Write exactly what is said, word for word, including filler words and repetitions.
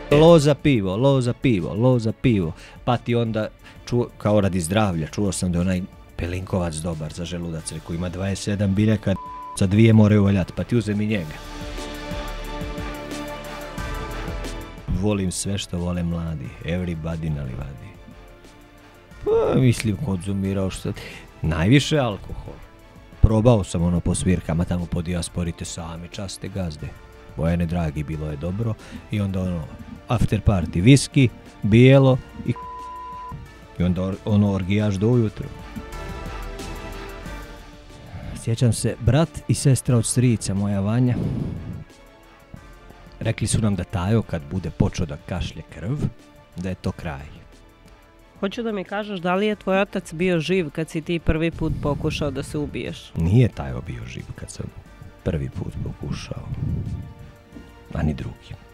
Lo za pivo, lo za pivo, lo za pivo. Pa ti onda, čuo, kao radi zdravlja, čuo sam da je onaj pelinkovac dobar za želudac, koji ima dvadeset sedam biljaka, za dvije moraju valjati, pa ti uzem i njega. Volim sve što vole mladi, everybody na livadi. Pa, mislim, konzumirao što... Najviše alkohol. Probao sam ono po svirkama, tamo po dijasporite sami, časte gazde. Bojane dragi, bilo je dobro. I onda ono, after party, viski, bijelo i i onda ono orgijaš do ujutru. Sjećam se, brat i sestra od strica, moja Vanja, rekli su nam da Tajo kad bude počeo da kašlje krv, da je to kraj. Hoću da mi kažeš da li je tvoj otac bio živ kad si ti prvi put pokušao da se ubiješ? Nije Tajo bio živ kad sam prvi put pokušao, ani drugi.